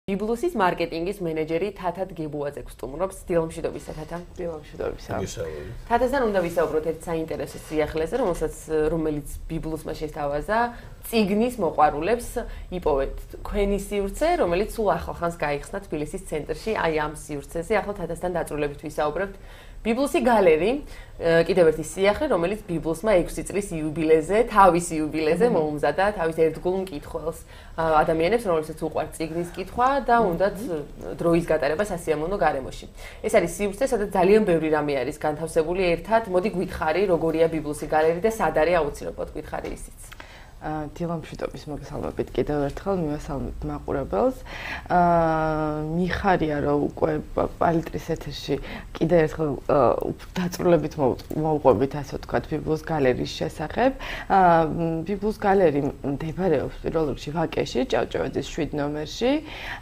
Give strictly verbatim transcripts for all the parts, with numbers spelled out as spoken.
ბიბლუსის მარკეტინგის მენეჯერი თათა დგებუაძე გსტუმრობს. დილამშვიდობისა თათა. დილამშვიდობისა. თათასთან უნდა ვისაუბროთ ერთ საინტერესო სიახლეზე, რომელსაც რომელიც ბიბლუსმა შესთავაზა წიგნის მოყვარულებს იპოვეთ თქვენი სივრცე, რომელიც სულ ახლახანს გაიხსნა თბილისის ცენტრში, აი ამ სივრცეზე. ახლა თათასთან დაწვრილებით ვისაუბრებთ. ბიბლუსი გალერი, კიდევ ერთი სიახლე, რომელიც ბიბლუსმა ექვსი წლის იუბილეზე, თავის იუბილეზე მოუმზადა თავის ერთგულ მკითხველს. ადამიანებს, რომლებსაც უყვართ წიგნის კითხვა და უნდათ დროის გატარება სასიამოვნო გარემოში. ეს არის სივრცე, სადაც ძალიან ბევრი რამე არის განთავსებული ერთად. მოდი გითხარი, როგორია ბიბლუსი გალერი და სად არის აუცილებლად გითხარი ისიც. დილამშვიდობის მოგესალმებით კიდევ ერთხელ მივესალმებით მაყურებელს. მიხარია რომ უკვე პალიტრის ეთერში კიდევ ერთხელ დაწვრილებით მოვყვებით ასე ვთქვათ ბიბლუს გალერის შესახებ. ბიბლუს გალერი მდებარეობს პირველ რიგში ვაკეში, ჭავჭავაძის შვიდ ნომერში.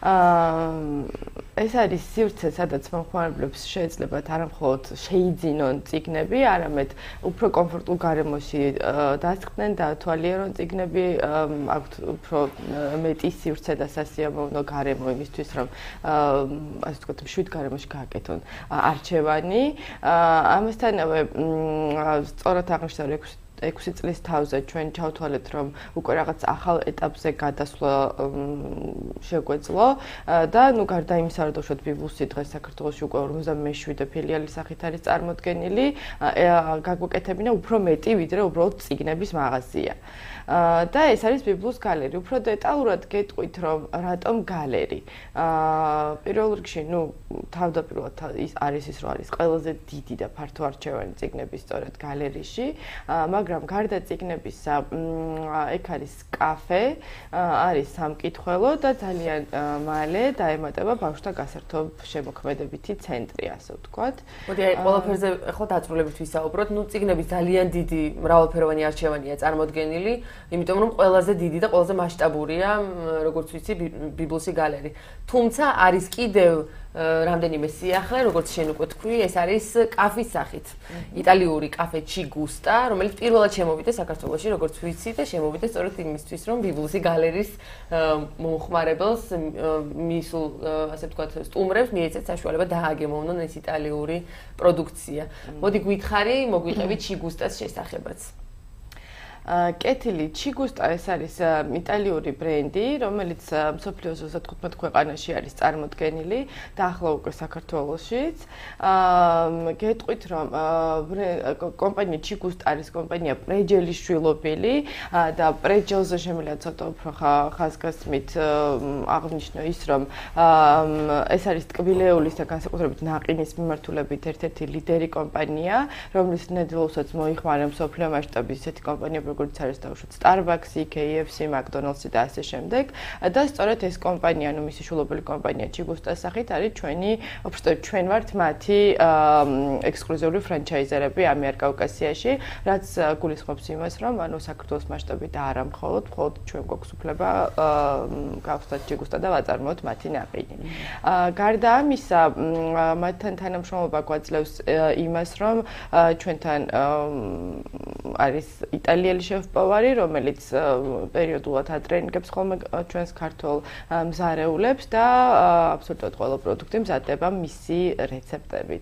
ეს არის სივრცე, სადაც მომხმარებლებს შეეძლებათ არამხოლოდ შეიძინონ წიგნები, არამედ უფრო კომფორტულ გარემოში დასხდნენ და ათვალიერონ წიგნები აქვთ უფრო მეტი სივრცე და სასიამოვნო გარემო იმისთვის, რომ ასე ვთქვათ, მშვიდ გარემოში გააკეთონ არჩევანი. ამასთანავე სწორად აღნიშნავ ექვსი წლის თავზე ჩვენ ჩავთვალეთ, რომ უკვე რაღაც ახალ ეტაპზე გადასვლა შეგვეძლო და ნუ გარდა იმისა, რომ დავუშვათ ბიბლუსი დღეს საქართველოში უკვე ორმოცდამეშვიდე ფილიალის სახით არის წარმოდგენილი, გაგვეკეთებინა უფრო მეტი, ვიდრე უბრალოდ წიგნების მაღაზია. და ეს არის ბიბლუს გალერი. უფრო დეტალურად გეტყვით, რომ რატომ გალერი. პირველ რიგში, ნუ თავდაპირველად ის არის ის, რომ არის ყველაზე დიდი და ფართო არჩევანი წიგნები სწორედ გალერიში, მაგრამ გარდა წიგნებისა, ეგ არის კაფე, არის სამკითხველო და ძალიან მალე დაემატება ბავშვთა გასართობ შემოქმედებითი ცენტრი, ასე ვთქვათ. მოდი აი ყველაფერზე ახლა დაწვრილებით ვისაუბროთ. ნუ წიგნების ძალიან დიდი მრავალფეროვანი არჩევანია წარმოდგენილი. იმიტომ რომ ყველაზე დიდი და ყველაზე მასშტაბურია, როგორც ვიცი, ბიბლუსი გალერი. თუმცა არის კიდევ რამდენიმე სიახლე, როგორც შენ უკვე თქვი, ეს არის კაფის სახით. იტალიური კაფე ჩიგუსტა, რომელიც პირველად შემოვიდა საქართველოში, როგორც ვიცი და შემოვიდა სწორედ იმისთვის, რომ ბიბლუსი გალერის მომხმარებელს, მისულ, ასე ვთქვათ, სტუმრებს მიეცეთ საშუალება დააგემოვნონ ეს იტალიური პროდუქცია. მოდი გითხარი, მოგვიყევი ჩიგუსტას შესახებაც. კეთილი ჩიგუსტა ეს არის იტალიური ბრენდი, რომელიც მსოფლიოს ოცდათხუთმეტ ქვეყანაში არის წარმოდგენილი და ახლა უკვე საქართველოშიც. გეტყვით, რომ კომპანია ჩიგუსტა არის კომპანია პრეჯელის შვილობილი და პრეჯელზე შემიძლია ცოტა უფრო ხაზგასმით აღნიშნო ის, რომ ეს არის ტკბილეულის და განსაკუთრებით ნაყინის მიმართულებით ერთ-ერთი ლიდერი კომპანია, რომლის ნედლოსაც მოიხმარა მსოფლიო მასშტაბის ესეთი კომპანიები, როგორც არის დავუშვათ Starbucks-ი, K F C, McDonald's-ი და ასე შემდეგ. და სწორედ ეს კომპანია, ნუ მისი შვილობილი კომპანია ჩიგუსტას სახით არის ჩვენი, უბრალოდ ჩვენ ვართ მათი ექსკლუზიური ფრანჩაიზერები ამიერკავკასიაში, რაც გულისხმობს იმას, რომ ანუ საქართველოს მასშტაბით და არა მხოლოდ, მხოლოდ ჩვენ გვაქვს უფლება გავხსნათ ჩიგუსტა და ვაწარმოოთ მათი ნაყინი. გარდა ამისა, მათთან თანამშრომლობა გვაძლევს იმას, რომ ჩვენთან არის იტალიელი შეფ-პოვარი, რომელიც პერიოდულად ატრენინგებს ხოლმე ჩვენს ქართულ მზარეულებს და აბსოლუტურად ყველა პროდუქტი მზადდება მისი რეცეპტებით.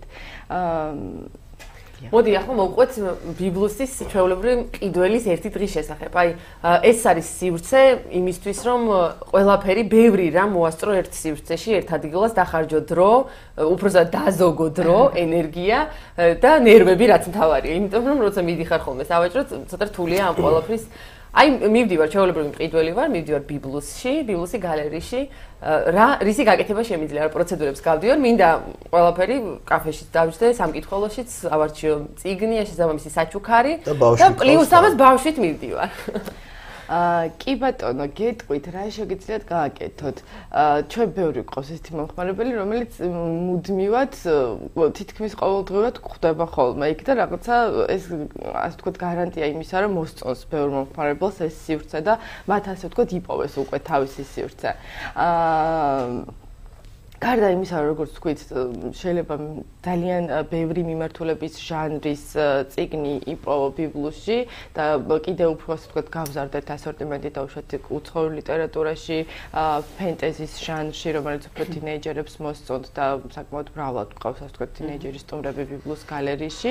მოდი ახლა მოვყვეთ ბიბლუსის ჩვეულებრივი მყიდველის ერთი დღის შესახებ. აი ეს არის სივრცე იმისთვის, რომ ყველაფერი ბევრი რამ მოასწრო ერთ სივრცეში, ერთ ადგილას დახარჯო დრო, უბრალოდ დაზოგო დრო, ენერგია და ნერვები, რაც მთავარია. იმიტომ რომ როცა მიდიხარ ხოლმე სავაჭროდ, ცოტა რთულია ამ ყველაფრის. აი მივდივარ ჩვეულებრივი მყიდველი ვარ, მივდივარ ბიბლუსში, ბიბლუსი გალერიში. რა რისი გაკეთება შემიძლია, რა პროცედურებს გავდივარ, მინდა ყველაფერი კაფეშიც დავიჯდე, სამკითხველოშიც ავარჩიო წიგნი, შესაბამისი საჩუქარი და პლუს ამას ბავშვით მივდივარ. კი ბატონო, გეტყვით, რა შეგიძლიათ გააკეთოთ. ჩვენ ბევრი ყავს ესეთი მომხმარებელი, რომელიც მუდმივად თითქმის ყოველდღიურად გვხვდება ხოლმე იქ და რაღაცა ეს ასე ვთქვათ გარანტია იმისა, რომ მოსწონს ბევრ მომხმარებელს ეს სივრცე და მათ ასე ვთქვათ იპოვეს უკვე თავისი სივრცე. გარდა იმისა, როგორც თქვით, შეიძლება ძალიან ბევრი მიმართულების ჟანრის წიგნი იპოვო ბიბლუსში და კიდევ უფრო ასე ვთქვათ, გავზარდეთ ასორტიმენტი დაუშვათ უცხოურ ლიტერატურაში, ფენტეზის ჟანრში, რომელიც უფრო თინეიჯერებს მოსწონთ და საკმაოდ მრავლად გვყავს ასე ვთქვათ, თინეიჯერის სტუმრები ბიბლუს გალერეში.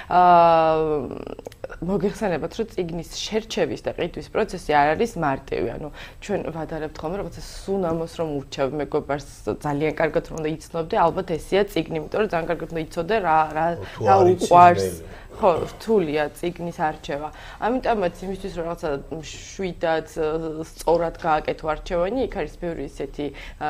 მოგეხსენებათ, რომ წიგნის შერჩევის და ყიდვის პროცესი არ არის მარტივი. ანუ ჩვენ ვადარებთ ხოლმე რაღაცა სუნამოს რომ ურჩევ მეგობარს ძალიან კარგად რომ უნდა იცნობდე, ალბათ ესეა წიგნი, იმიტომ რომ ძალიან კარგად უნდა იცოდე რა რა რა უყვარს. ხო, რთულია წიგნის არჩევა. ამიტომაც იმისთვის რომ რაღაცა შვიდად სწორად გააკეთო არჩევანი, იქ არის ბევრი ისეთი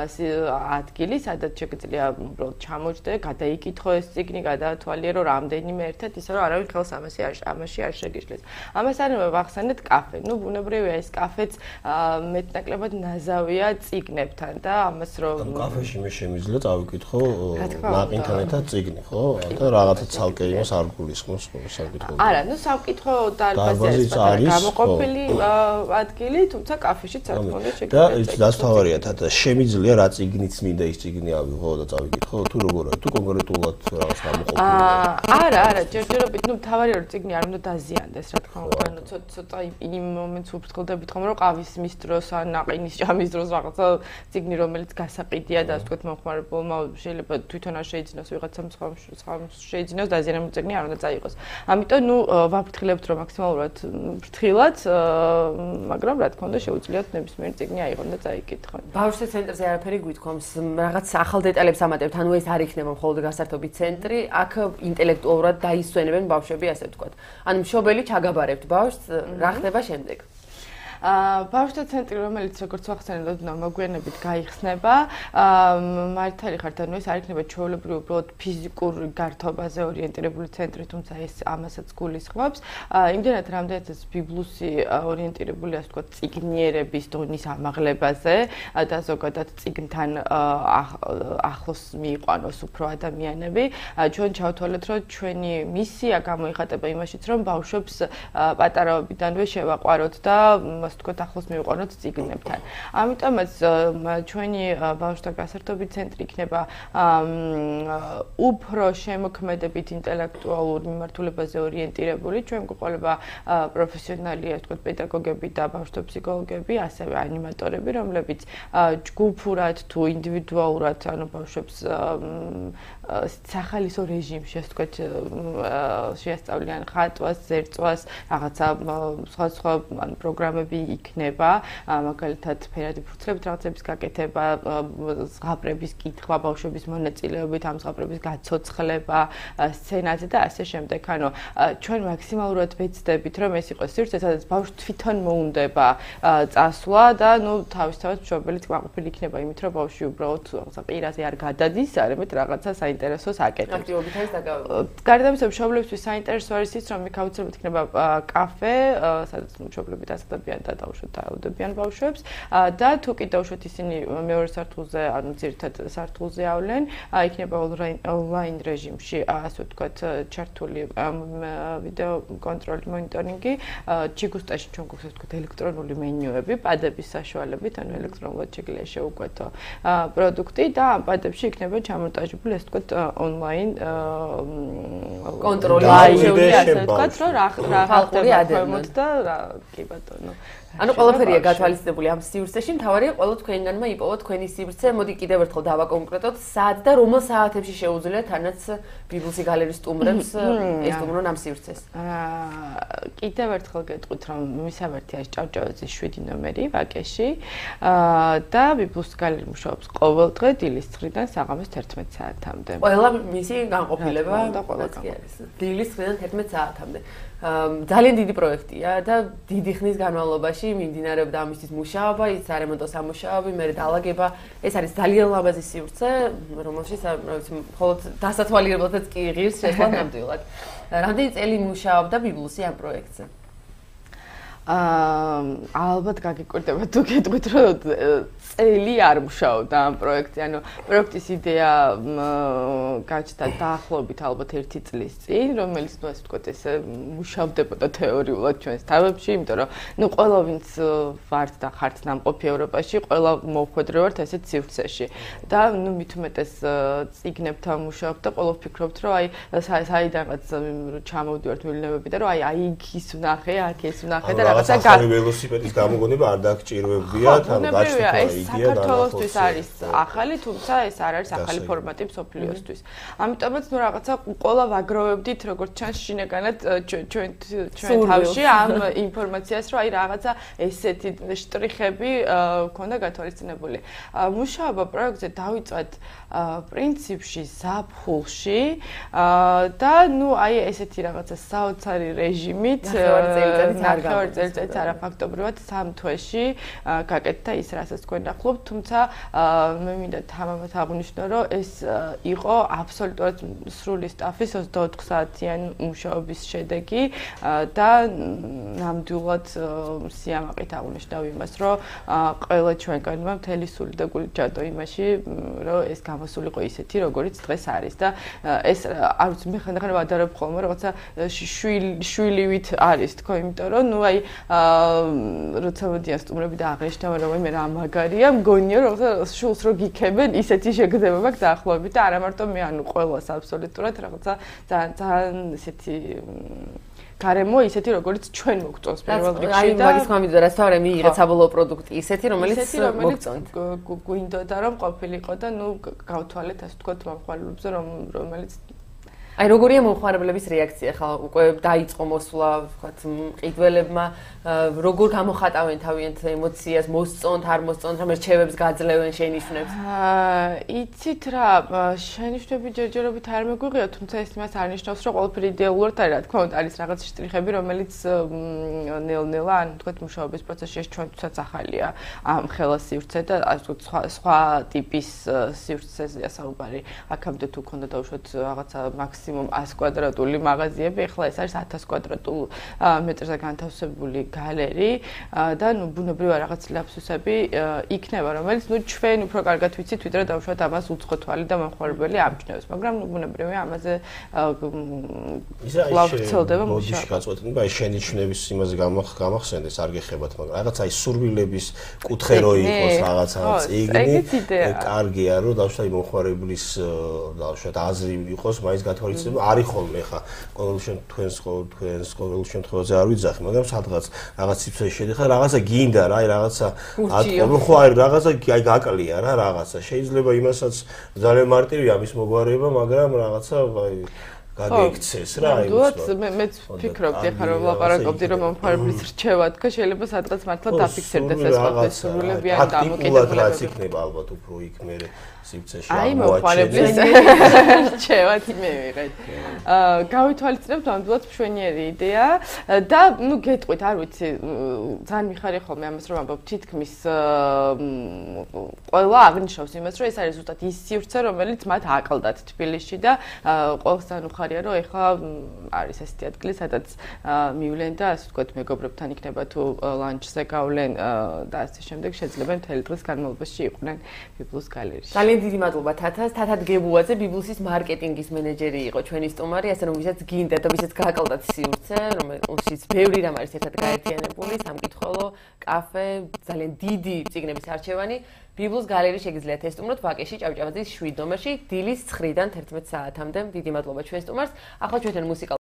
ადგილი, სადაც შეგიძლია უბრალოდ ჩამოჯდე, გადაიკითხო ეს წიგნი, გადაათვალიერო რამდენიმე ერთად, ისე რომ არავინ ხელს ამაში არ ამაში არ შეგიშლეს. ამასთანავე ვახსენეთ კაფე. ნუ ბუნებრივია ეს კაფეც მეტნაკლებად ნაზავია წიგნებთან და ამას რომ კაფეში მე შემიძლია წავიკითხო ნაყინთან ერთად წიგნი, ხო? და რაღაცა ცალკე იმას არ გულისხმობს. არა, ნუ სამკითხო დარბაზი არის გამოყოფილი ადგილი, თუმცა კაფეშიც არ თქონდა შეგიძლია. და ის დასთავარია თათა, შემიძლია რა წიგნიც მინდა ის წიგნი ავიღო და წავიკითხო, თუ როგორ არის, თუ კონკრეტულად რაღაც გამოყოფილი. არა, არა, ჯერჯერობით, ნუ თავარია რომ წიგნი არ უნდა დაზიანდეს, რა თქმა უნდა, ანუ ცოტა იმ მომენტს ვფრთხილდებით ხომ რომ ყავის მის დროს ან ნაყინის ჭამის დროს რაღაცა წიგნი რომელიც გასაყიდია და ასე ვთქვათ მომხმარებელმა შეიძლება თვითონ არ შეიძინოს ვიღაცამ სხვა შეიძინოს დაზიანებული წიგნი არ უნდა წაიღოს. ამიტომ ნუ ვაფრთხილებთ რომ მაქსიმალურად ფრთხილად, მაგრამ რა თქმა უნდა შეუძლიათ ნებისმიერი წიგნი აიღონ და წაიკითხონ. ბავშვთა ცენტრზე არაფერი გვითქვამს, რაღაც ახალ დეტალებს ამატებთ, ანუ ეს არ იქნება მხოლოდ გასართობი ცენტრი, აქ ინტელექტუალურად დაისვენებენ ბავშვები, ასე ვთქვათ. ანუ მშობელი ჩაგაბარებთ ბავშვს, რა ხდება შემდეგ? ბავშვთა ცენტრი, რომელიც როგორც ვახსენეთ, მოგვიანებით გაიხსნება, მართალი ხართ, ანუ ეს არ იქნება ჩვეულებრივი უბრალოდ ფიზიკურ გართობაზე ორიენტირებული ცენტრი, თუმცა ეს ამასაც გულისხმობს. იმდენად რამდენადაც ბიბლუსი ორიენტირებული, ასე ვთქვათ, წიგნიერების დონის ამაღლებაზე და ზოგადად წიგნთან ახლოს მიიყვანოს უფრო ადამიანები, ჩვენ ჩავთვალეთ, რომ ჩვენი მისია გამოიხატება იმაშიც, რომ ბავშვებს პატარაობიდანვე შევაყვაროთ და ვთქვათ, ახლოს მივიყვანოთ წიგნებთან. ამიტომაც ჩვენი ბავშვთა გასართობი ცენტრი იქნება უფრო შემოქმედებით ინტელექტუალურ მიმართულებაზე ორიენტირებული. ჩვენ გვყოლება პროფესიონალი, ასე ვთქვათ, პედაგოგები და ბავშვთა ფსიქოლოგები, ასევე ანიმატორები, რომლებიც ჯგუფურად თუ ინდივიდუალურად, ანუ ბავშვებს სახალისო რეჟიმში, ასე ვთქვათ, შეასწავლიან ხატვას, ზერწვას, რაღაცა სხვა სხვა ანუ პროგრამები იქნება, მაგალითად ფერადი ფურცლებით რაღაცების გაკეთება, ზღაპრების კითხვა, ბავშვების მონაწილეობით ამ ზღაპრების გაცოცხლება, სცენაზე და ასე შემდეგ. ანუ ჩვენ მაქსიმალურად ვეცდებით, რომ ეს იყოს სივრცე, სადაც ბავშვი თვითონ მოუნდება წასვლა და ნუ თავისთავად მშობელი კმაყოფილი იქნება იმით, რომ ბავშვი უბრალოდ პირაზე არ გადადის, არამედ რაღაცა საინტერესოს აკეთებს. აქტივობით არის დაკავებული. გარდა ამისა, მშობლებისთვის საინტერესო არის ის, რომ იქ აუცილებლად იქნება კაფე, სადაც მშობლები დასწრებიან და დაუშვათ დაავდებიან ბავშვებს და თუ კი დაუშვათ ისინი მეორე სართულზე, ანუ ძირითად სართულზე ავლენ, იქნება ონლაინ რეჟიმში, ასე ვთქვათ, ჩართული ვიდეო კონტროლი, მონიტორინგი, ჩიგუსტაში ჩვენ გვაქვს ასე ვთქვათ ელექტრონული მენიუები, პადების საშუალებით, ანუ ელექტრონულად შეგიძლია შეუკვეთო პროდუქტი და ამ პადებში იქნება ჩამონტაჟებული ასე ვთქვათ ონლაინ კონტროლი, ასე ვთქვათ, რომ რა რა ხდება ქვემოთ და რა კი ბატონო. ანუ ყველაფერია გათვალისწინებული ამ სივრცეში, მთავარია ყველა თქვენგანმა იპოვოთ თქვენი სივრცე. მოდი კიდევ ერთხელ დავაკონკრეტოთ, სად და რომელ საათებში შეუძლიათ თანაც ბიბლუსი გალერის სტუმრებს ესტუმრონ ამ სივრცეს. აა კიდევ ერთხელ გეტყვით, რომ მისამართი არის ჭავჭავაძის შვიდი ნომერი ვაკეში და ბიბლუსი გალერი მუშაობს ყოველ დღე დილის ცხრიდან საღამოს თერთმეტ საათამდე. ყველა მისი განყოფილება და ყველა კი არის. დილის ცხრიდან თერთმეტ საათამდე. ძალიან დიდი პროექტია და დიდი ხნის განმავლობაში მიმდინარეობდა ამისთვის მუშაობა, ის არემონტო სამუშაოები, მე დაალაგება. ეს არის ძალიან ლამაზი სივრცე, რომელშიც რა ვიცი, მხოლოდ დასათვალიერებლადაც კი ღირს შესვლა ნამდვილად. რამდენი წელი მუშაობდა ბიბლუსი ამ პროექტზე? აა ალბათ გაგიკვირდება თუ გეტყვით, რომ წელი არ მუშაობდა ამ პროექტზე. ანუ პროექტის იდეა გაჩნდა დაახლოებით ალბათ ერთი წლის წინ, რომელიც ნუ ასე ვთქვათ, ეს მუშავდებოდა თეორიულად ჩვენს თავებში, იმიტომ რომ ნუ ყველა ვინც ვართ და ხართ ნამყოფი ევროპაში, ყველა მოვხვედრე ვართ ესეთ სივრცეში. და ნუ მით უმეტეს წიგნებთან მუშაობ და ყველა ვფიქრობთ, რომ აი საიდანაც ჩამოვდივართ მილიონები და რომ აი აი იქ ის ვნახე, აქ ეს ვნახე და რაღაცა ახალი ველოსიპედის გამოგონება არ დაგჭირვებდიათ, ანუ გაჩნდა იდეა და საქართველოსთვის არის ახალი, თუმცა ეს არ არის ახალი ფორმატი მსოფლიოსთვის. ამიტომაც ნუ რაღაცა ყველა ვაგროვებდით, როგორც ჩანს შინაგანად ჩვენ ჩვენ თავში ამ ინფორმაციას, რომ აი რაღაცა ესეთი შტრიხები ქონდა გათვალისწინებული. მუშაობა პროექტზე დავიწყეთ პრინციპში ზაფხულში და ნუ აი ესეთი რაღაცა საოცარი რეჟიმით ნახევარ წელიწადს არაფაქტობრივად სამ თვეში გაკეთდა ის, რასაც თქვენ ახლობთ, თუმცა მე მინდა თამამად აღვნიშნო, რომ ეს იყო აბსოლუტურად სრული სტაფის ოცდაოთხ საათიან მუშაობის შედეგი და ნამდვილად სიამაყით აღვნიშნავ იმას, რომ ყველა ჩვენგანმა მთელი სული და გული ჯადო იმაში, რომ ეს გამოსულიყო ისეთი, როგორიც დღეს არის და ეს არ ვიცი, მე ხანდახან ვადარებ ხოლმე რაღაცა შვილივით არის თქო, იმიტომ რომ ნუ აი როცა მოდიან სტუმრები და აღნიშნავენ, რომ მე რა მაგარია, მგონია რომ შულს რო გიქებენ, ისეთი შეგრძნება მაქვს დაახლოებით და არა მარტო მე, ანუ ყველას აბსოლუტურად რაღაცა ძალიან ძალიან ისეთი გარემო ისეთი, როგორც ჩვენ მოგწონს პირველ რიგში და აი მაგის გამიძა რა სწორე მიიღეთ საბოლოო პროდუქტი ისეთი, რომელიც მოგწონთ. გვინდოდა რომ ყოფილიყო და ნუ გავთვალეთ, ასე ვთქვათ, მომხმარებლებზე, რომელიც აი როგორია მომხმარებლების რეაქცია ხა უკვე დაიწყო მოსვლა ვთქვათ მყიდველებმა როგორ გამოხატავენ თავიანთ ემოციას მოსწონთ არ მოსწონთ რამე რჩევებს გაძლევენ შენიშვნებს აა იცით რა შენიშვნები ჯერჯერობით არ მეგვიღია თუმცა ეს იმას არ ნიშნავს რომ ყველაფერი იდეალურად არის რა თქმა უნდა არის რაღაც შტრიხები რომელიც ნელ-ნელა ან ვთქვათ მუშაობის პროცესში ჩვენთვისაც ახალია ამ ხელა სივრცე და ასე ვთქვათ სხვა სხვა ტიპის სივრცეზეა საუბარი აქამდე თუ ქონდა დაუშვათ რაღაცა მაქსიმუმ ას კვადრატული მაღაზიები ახლა ეს არის ათას კვადრატულ მეტრზე განთავსებული გალერი და ნუ ბუნებრივად რაღაც ლაფსუსები იქნება რომელიც ნუ ჩვენ უფრო კარგად ვიცით ვიდრე დაუშვათ ამას უცხო თვალი და მომხმარებელი ამჩნევს მაგრამ ნუ ბუნებრივად ამაზე ლავცელდება მუშაობა გაწყვეტინება აი შენიშვნების იმაზე გამახსენდეს არ გეხებათ მაგრამ რაღაც აი სურვილების კუთხე რო იყოს რაღაცა წიგნი კარგია რომ დაუშვათ მომხმარებლის დაუშვათ აზრი იყოს მაინც გათვალისწინება არის ხოლმე ხა ყოველ შემთხვევაში თქვენს ყოველ შემთხვევაში არ ვიძახი მაგრამ სადღაც რაღაც სივრცეში შედიხარ რაღაცა გინდა რა აი რაღაცა ატყობ ხო აი რაღაცა აი გაკლია რა რაღაცა შეიძლება იმასაც ძალიან მარტივია მის მოგვარება მაგრამ რაღაცა აი გაგექცეს რა აი მე მეც ვფიქრობდი ახლა რომ ვლაპარაკობდი რომ მომხმარებლის რჩევა თქვა შეიძლება სადღაც მართლა დაფიქსირდეს ეს ყველაფერი სრულები ან დამოკიდებულება რაც იქნება ალბათ უფრო იქ მე სივრცეში აი მომხმარებლის რჩევათ მივიღეთ აა გავითვალისწინებთ ნამდვილად მშვენიერი იდეა და ნუ გეტყვით არ ვიცი ძალიან მიხარია ხოლმე ამას რომ ამბობ თითქმის ყველა აღნიშნავს იმას რომ ეს არის ზუსტად ის სივრცე რომელიც მათ აკლდათ თბილისში და ყველასთან უხარია რომ ეხლა არის ესეთი ადგილი სადაც მივლენ და ასე ვთქვათ მეგობრებთან იქნება თუ ლანჩზე გავლენ და ასე შემდეგ შეიძლება მთელი დღის განმავლობაში იყვნენ ბიბლუს გალერეში ძალიან დიდი მადლობა თათას. თათა დგებუაძე ბიბლუსის მარკეტინგის მენეჯერი იყო ჩვენი სტუმარი, ასე რომ ვისაც გინდა და ვისაც გააკლდათ სივრცე, რომელშიც ბევრი რამ არის ერთად გაერთიანებული, სამკითხველო, კაფე, ძალიან დიდი წიგნების არჩევანი. ბიბლუს გალერი შეგიძლიათ ესტუმროთ ვაკეში ჭავჭავაძის შვიდ ნომერში დილის ცხრიდან თერთმეტ საათამდე. დიდი მადლობა ჩვენ სტუმარს. ახლა ჩვენთან მუსიკა